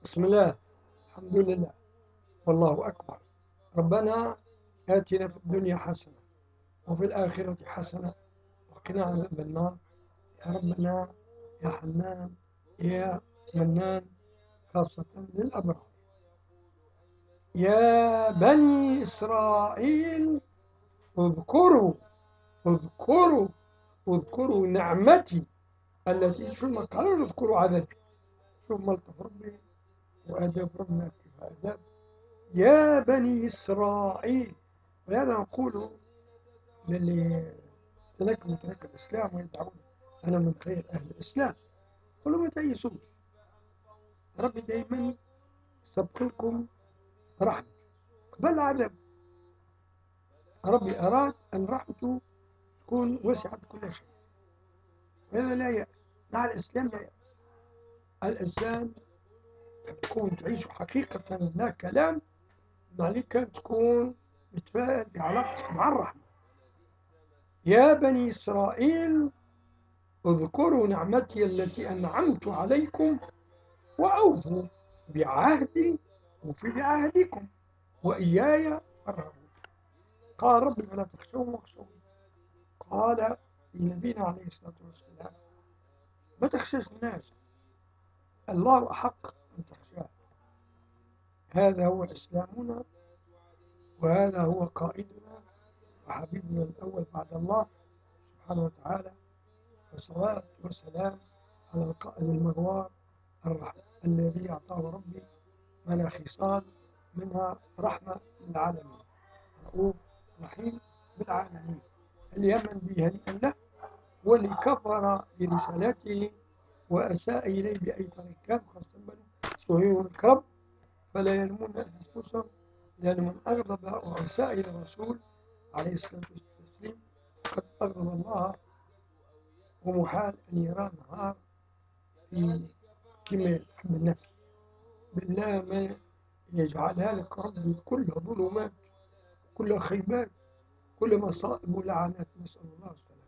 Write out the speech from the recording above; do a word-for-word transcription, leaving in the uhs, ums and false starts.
بسم الله. الحمد لله والله أكبر. ربنا آتنا في الدنيا حسنة وفي الآخرة حسنة وقنا عذاب النار. يا ربنا يا حنان يا منان، خاصة للأبرار. يا بني إسرائيل اذكروا اذكروا اذكروا نعمتي التي، شو ما قالوا اذكروا عذابي. شوف ملطف ربي وأدب ربنا كيف أدب. يا بني إسرائيل. ولهذا نقول للي تنكبوا تنكب الإسلام ويدعون أنا من خير أهل الإسلام، قولوا ما تيسوش. ربي دايما سبق لكم رحمة قبل عذاب. ربي أراد أن رحمته تكون وسعت كل شيء، وهذا لا يأس. مع الإسلام لا يأس. الإنسان تكون تعيش حقيقة لا كلام، عليك تكون متفائل بعلاقتك مع الرحمة. يا بني إسرائيل اذكروا نعمتي التي أنعمت عليكم وأوفوا بعهدي أوفي بعهدكم وإياي فارهبون. قال ربي فلا تخشوهم واخشوني. قال لنبينا عليه الصلاة والسلام ما تخشاش الناس، الله أحق أن تخشاه. هذا هو إسلامنا، وهذا هو قائدنا وحبيبنا الأول بعد الله سبحانه وتعالى. والصلاة والسلام على القائد المغوار الرحمة الذي أعطاه ربي منها خصال، منها رحمة للعالمين، رؤوف رحيم بالعالمين. اللي يمن به هنيئا له، واللي كفر برسالته وأساء إليه بأي طريق كان، خاصة بنو سهيل الكرب، فلا يلمون أنفسهم، لأن من أغضب وأساء إلى الرسول عليه الصلاة والسلام قد أغضب الله، ومحال أن يرى نهار في كما تحب النفس. بالله ما يجعلها لك ربي كلها ظلمات، كلها خيبات، كل مصائب ولعنات، نسأل الله السلامة.